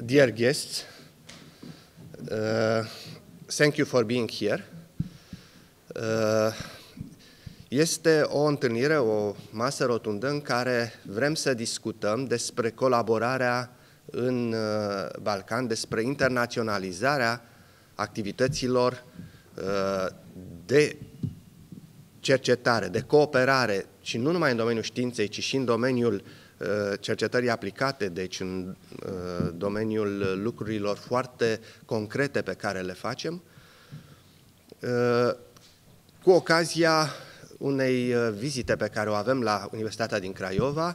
Dear guests, thank you for being here. Este o întâlnire, o masă rotundă în care vrem să discutăm despre colaborarea în Balcan, despre internaționalizarea activităților de cercetare, de cooperare, și nu numai în domeniul științei, ci și în domeniul cercetării aplicate, deci în domeniul lucrurilor foarte concrete pe care le facem, cu ocazia unei vizite pe care o avem la Universitatea din Craiova.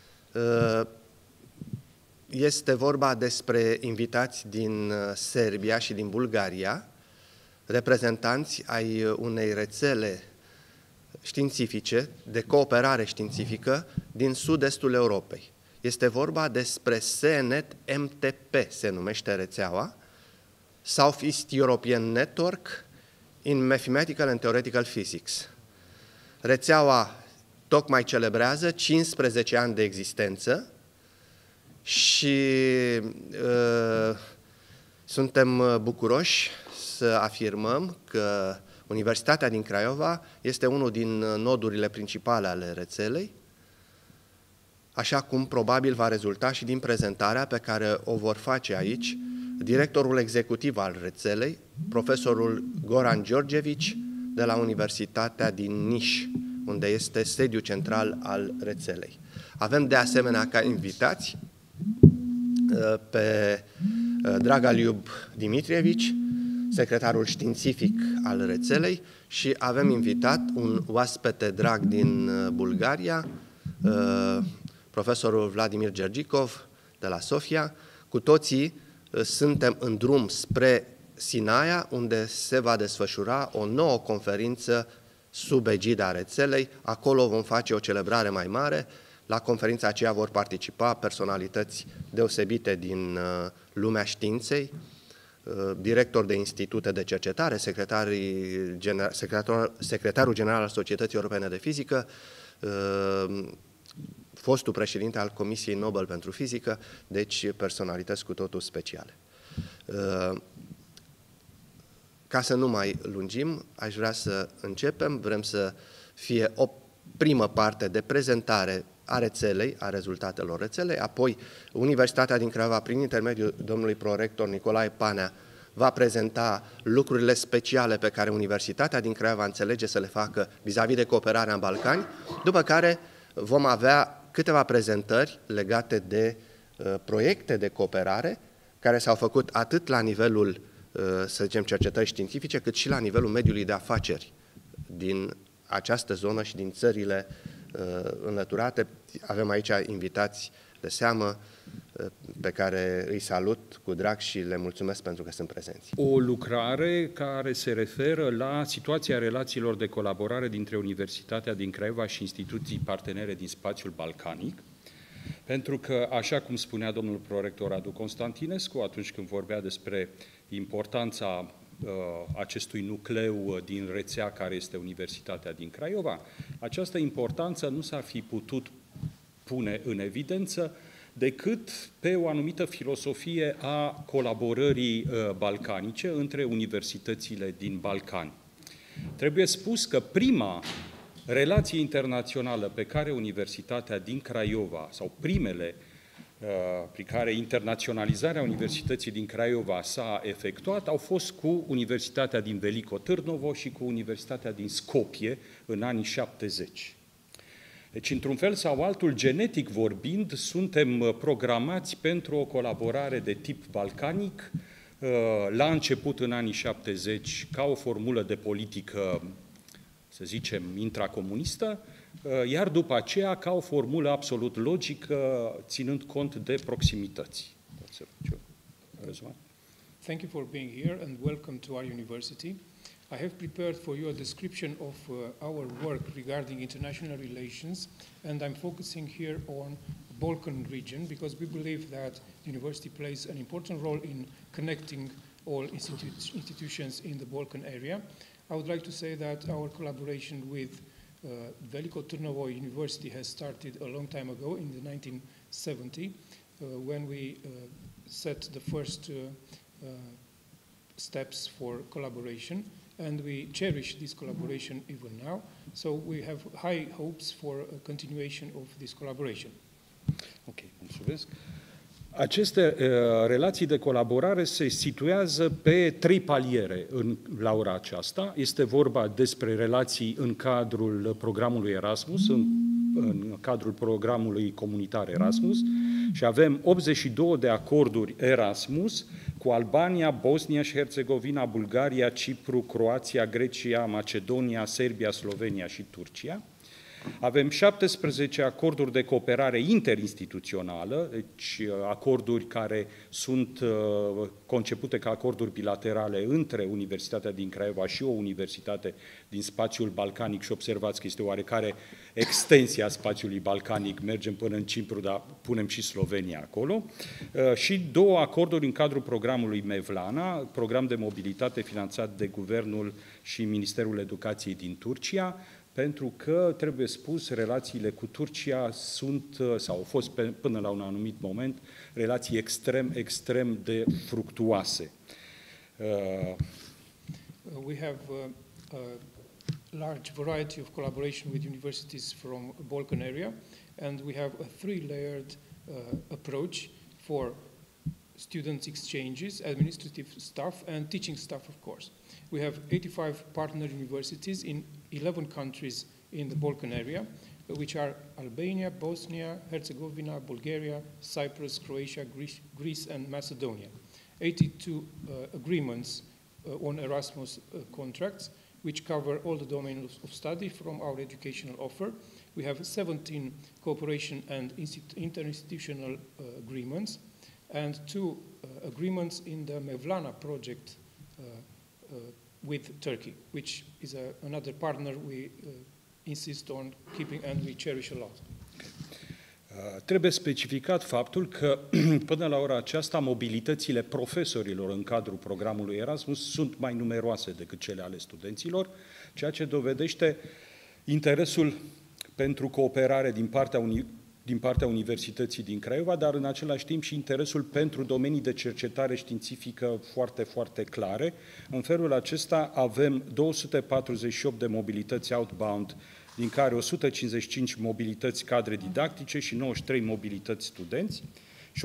Este vorba despre invitați din Serbia și din Bulgaria, reprezentanți ai unei rețele științifice, de cooperare științifică din sud-estul Europei. Este vorba despre SENET MTP, se numește rețeaua, South East European Network in Mathematical and Theoretical Physics. Rețeaua tocmai celebrează 15 ani de existență și suntem bucuroși să afirmăm că Universitatea din Craiova este unul din nodurile principale ale rețelei, așa cum probabil va rezulta și din prezentarea pe care o vor face aici directorul executiv al rețelei, profesorul Goran Đorđević, de la Universitatea din Niš, unde este sediul central al rețelei. Avem de asemenea ca invitați pe Dragaliub Dimitrievici, secretarul științific al rețelei, și avem invitat un oaspete drag din Bulgaria, profesorul Vladimir Gergikov de la Sofia. Cu toții suntem în drum spre Sinaia, unde se va desfășura o nouă conferință sub egida rețelei. Acolo vom face o celebrare mai mare. La conferința aceea vor participa personalități deosebite din lumea științei, director de institute de cercetare, secretarul general al Societății Europene de Fizică, fostul președinte al Comisiei Nobel pentru Fizică, deci personalități cu totul speciale. Ca să nu mai lungim, aș vrea să începem. Vrem să fie o primă parte de prezentare a rețelei, a rezultatelor rețelei, apoi Universitatea din Craiova, prin intermediul domnului prorector Nicolae Panea, va prezenta lucrurile speciale pe care Universitatea din Craiova înțelege să le facă vis-a-vis de cooperarea în Balcani, după care vom avea câteva prezentări legate de proiecte de cooperare care s-au făcut atât la nivelul, să zicem, cercetări științifice, cât și la nivelul mediului de afaceri din această zonă și din țările înlăturate. Avem aici invitați de seamă pe care îi salut cu drag și le mulțumesc pentru că sunt prezenți. O lucrare care se referă la situația relațiilor de colaborare dintre Universitatea din Craiova și instituții partenere din spațiul balcanic, pentru că, așa cum spunea domnul prorector Radu Constantinescu atunci când vorbea despre importanța acestui nucleu din rețea care este Universitatea din Craiova, această importanță nu s-ar fi putut pune în evidență decât pe o anumită filosofie a colaborării balcanice între universitățile din Balcani. Trebuie spus că prima relație internațională pe care Universitatea din Craiova, sau primele prin care internaționalizarea Universității din Craiova s-a efectuat, au fost cu Universitatea din Veliko Târnovo și cu Universitatea din Skopje în anii 70. Deci, într-un fel sau altul, genetic vorbind, suntem programați pentru o colaborare de tip balcanic, la început, în anii 70, ca o formulă de politică, să zicem, intracomunistă, iar după aceea ca o formulă absolut logică, ținând cont de proximități. Thank you for being here and welcome to our university. I have prepared for you a description of our work regarding international relations, and I'm focusing here on the Balkan region because we believe that the university plays an important role in connecting all institutions in the Balkan area. I would like to say that our collaboration with Veliko Târnovo University has started a long time ago in the 1970 when we set the first steps for collaboration, and we cherish this collaboration even now. So we have high hopes for a continuation of this collaboration. Ok, mulțumesc. Aceste relații de colaborare se situează pe 3 paliere la ora aceasta. Este vorba despre relații în cadrul programului Erasmus, în cadrul programului comunitar Erasmus, și avem 82 de acorduri Erasmus cu Albania, Bosnia și Herțegovina, Bulgaria, Cipru, Croația, Grecia, Macedonia, Serbia, Slovenia și Turcia. Avem 17 acorduri de cooperare interinstituțională, deci acorduri care sunt concepute ca acorduri bilaterale între Universitatea din Craiova și o universitate din spațiul balcanic, și observați că este oarecare extensie a spațiului balcanic, mergem până în Cipru, dar punem și Slovenia acolo, și 2 acorduri în cadrul programului Mevlana, program de mobilitate finanțat de Guvernul și Ministerul Educației din Turcia, pentru că, trebuie spus, relațiile cu Turcia sunt, sau au fost până la un anumit moment, relații extrem de fructuoase. We have a large variety of collaboration with universities from the Balkan area, and we have a 3-layered approach for student exchanges, administrative staff, and teaching staff, of course. We have 85 partner universities in 11 countries in the Balkan area, which are Albania, Bosnia, Herzegovina, Bulgaria, Cyprus, Croatia, Greece, and Macedonia. 82 agreements on Erasmus contracts, which cover all the domains of study from our educational offer. We have 17 cooperation and interinstitutional agreements, and 2 agreements in the Mevlana project with Turkey, which is another partner we insist on keeping and we cherish a lot. Trebuie specificat faptul că până la ora aceasta mobilitățile profesorilor în cadrul programului Erasmus sunt mai numeroase decât cele ale studenților, ceea ce dovedește interesul pentru cooperare din partea Universității din Craiova, dar în același timp și interesul pentru domenii de cercetare științifică foarte clare. În felul acesta avem 248 de mobilități outbound, din care 155 mobilități cadre didactice și 93 mobilități studenți, și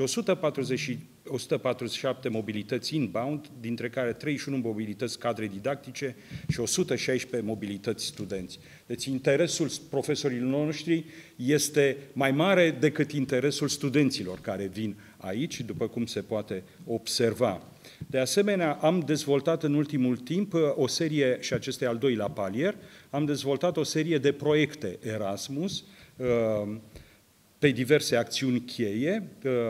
147 mobilități inbound, dintre care 31 mobilități cadre didactice și 116 mobilități studenți. Deci interesul profesorilor noștri este mai mare decât interesul studenților care vin aici, după cum se poate observa. De asemenea, am dezvoltat în ultimul timp o serie, și acesta e al 2-lea palier, am dezvoltat o serie de proiecte Erasmus pe diverse acțiuni cheie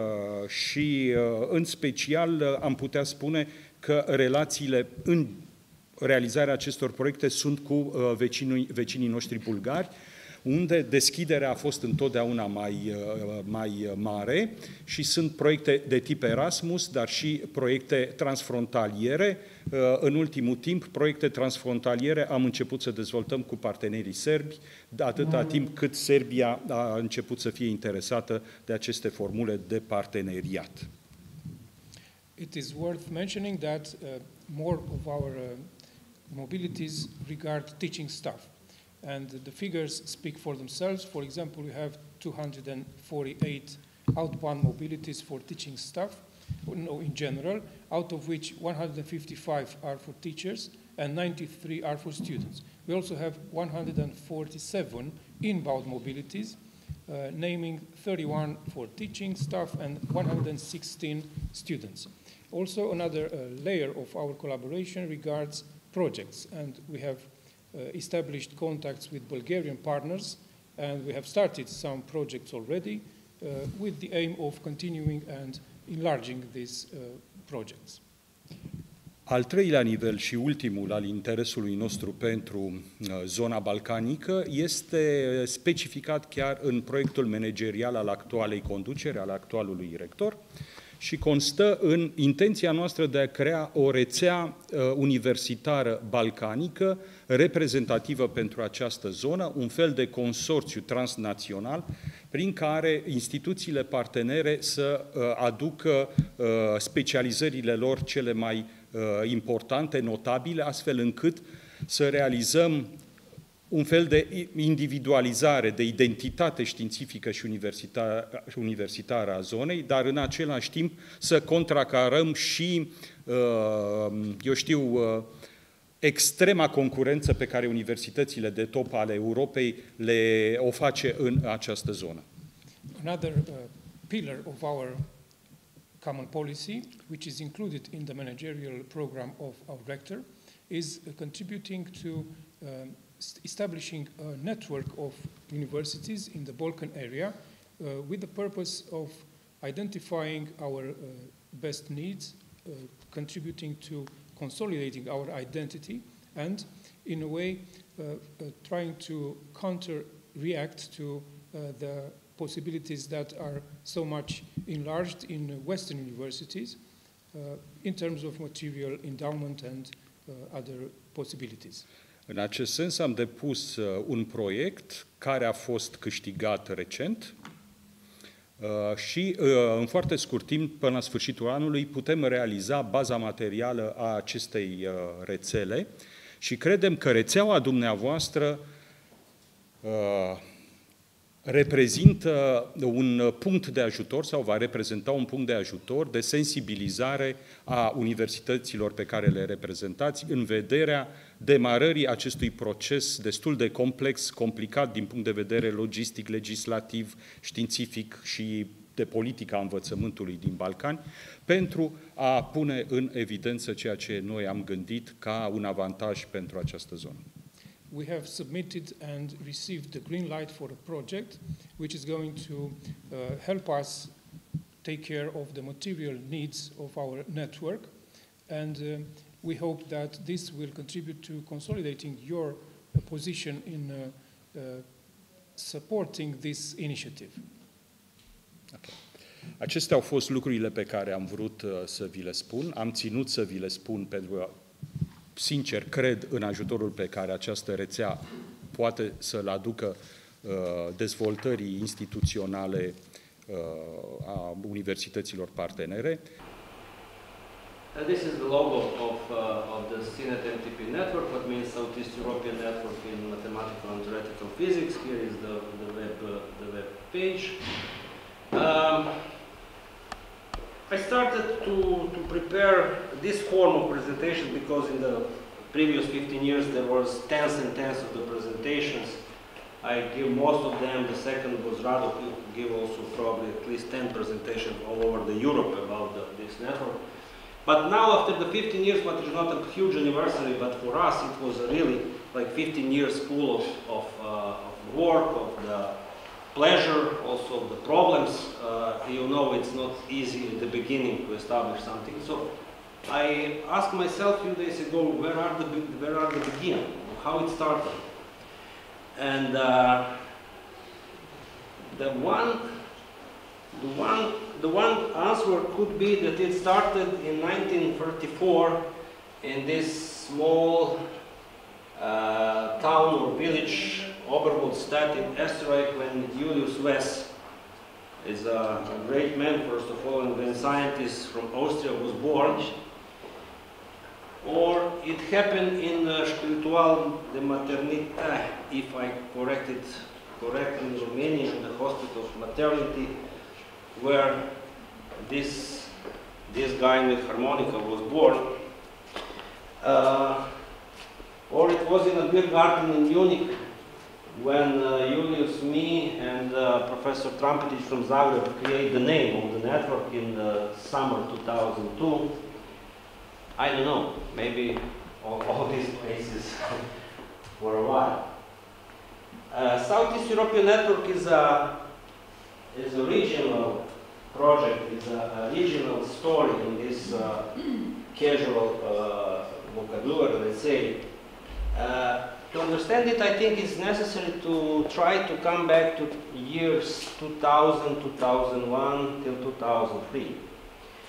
și, în special, am putea spune că relațiile în realizarea acestor proiecte sunt cu vecinii noștri bulgari, unde deschiderea a fost întotdeauna mai mare și sunt proiecte de tip Erasmus, dar și proiecte transfrontaliere. În ultimul timp, proiecte transfrontaliere am început să dezvoltăm cu partenerii serbi, atâta timp cât Serbia a început să fie interesată de aceste formule de parteneriat. It is worth mentioning that more of our mobilities regard teaching staff. And the figures speak for themselves. For example, we have 248 outbound mobilities for teaching staff, in general, out of which 155 are for teachers and 93 are for students. We also have 147 inbound mobilities, naming 31 for teaching staff and 116 students. Also, another layer of our collaboration regards projects, and we have established contacts with Bulgarian partners, and we have started some projects already with the aim of continuing and enlarging these projects. Al 3-lea nivel și ultimul al interesului nostru pentru zona balcanică este specificat chiar în proiectul managerial al actualei conduceri, al actualului rector, și constă în intenția noastră de a crea o rețea universitară balcanică reprezentativă pentru această zonă, un fel de consorțiu transnațional prin care instituțiile partenere să aducă specializările lor cele mai importante, notabile, astfel încât să realizăm un fel de individualizare, de identitate științifică și universitară a zonei, dar în același timp să contracarăm și, eu știu, extrema concurență pe care universitățile de top ale Europei o face în această zonă. Another pillar of our common policy, which is included in the managerial program of our rector, is contributing to establishing a network of universities in the Balkan area with the purpose of identifying our best needs, contributing to consolidating our identity, and in a way trying to counter-react to the possibilities that are so much enlarged in Western universities in terms of material endowment and other possibilities. În acest sens am depus un proiect care a fost câștigat recent și în foarte scurt timp, până la sfârșitul anului, putem realiza baza materială a acestei rețele și credem că rețeaua dumneavoastră reprezintă un punct de ajutor sau va reprezenta un punct de ajutor de sensibilizare a universităților pe care le reprezentați în vederea demarării acestui proces destul de complex, complicat din punct de vedere logistic, legislativ, științific și de politica învățământului din Balcani, pentru a pune în evidență ceea ce noi am gândit ca un avantaj pentru această zonă. We have submitted and received the green light for a project which is going to help us take care of the material needs of our network, and we hope that this will contribute to consolidating your position in supporting this initiative. Okay. Acestea au fost lucrurile pe care am vrut să vi le spun. Am ținut să vi le spun pentru că, sincer, cred în ajutorul pe care această rețea poate să-l aducă dezvoltării instituționale a universităților partenere. This is the logo of the CNET MTP network, what means Southeast European Network in Mathematical and Theoretical Physics. Here is the web page. I started to prepare this form of presentation because in the previous 15 years there was tens and tens of the presentations. I give most of them. The second was Rado, who gave also probably at least 10 presentations all over the Europe about this network. But now after the 15 years, what is not a huge anniversary, but for us it was really like 15 years full of work, of the pleasure, also the problems. You know, it's not easy at the beginning to establish something. So I asked myself a few days ago, where are the beginning? How it started? And the one answer could be that it started in 1934 in this small town or village, Oberwaldstadt in Österreich, when Julius Wess is a great man, first of all, and when scientist from Austria was born. Or it happened in Spiritual de Maternité, if I correct it correctly, in Romania, in the Hospital of Maternity, where this guy with harmonica was born. Or it was in a beer garden in Munich, when Julius, me, and Professor Trampetic from Zagreb created the name of the network in the summer 2002. I don't know, maybe all these places for a while. Southeast European Network is a regional project, it's a regional story in this casual vocabulary, let's say. To understand it, I think it's necessary to try to come back to years 2000, 2001 till 2003.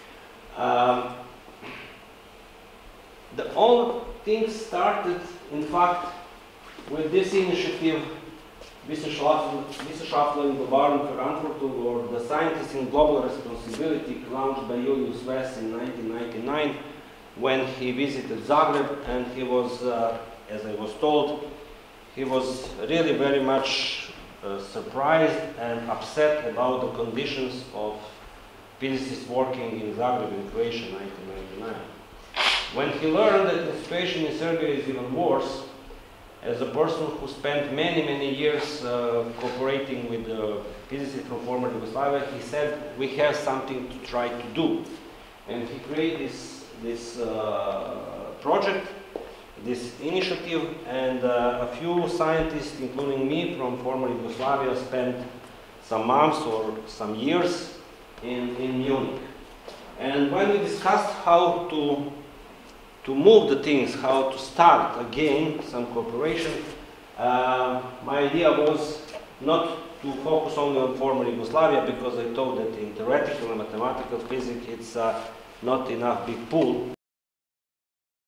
The whole thing started, in fact, with this initiative, Wissenschaftler Globalen Verantwortung, or the Scientists in Global Responsibility, launched by Julius Vess in 1999, when he visited Zagreb, and he was, as I was told, he was really very much surprised and upset about the conditions of physicists working in Zagreb in Croatia in 1999. When he learned that the situation in Serbia is even worse, as a person who spent many years cooperating with physicists from former Yugoslavia, he said, we have something to try to do. And he created this project, this initiative, and a few scientists, including me from former Yugoslavia, spent some months or some years in Munich. And when we discussed how to move the things, how to start again some cooperation, my idea was not to focus only on former Yugoslavia, because I thought that in theoretical and mathematical physics it's not enough big pool.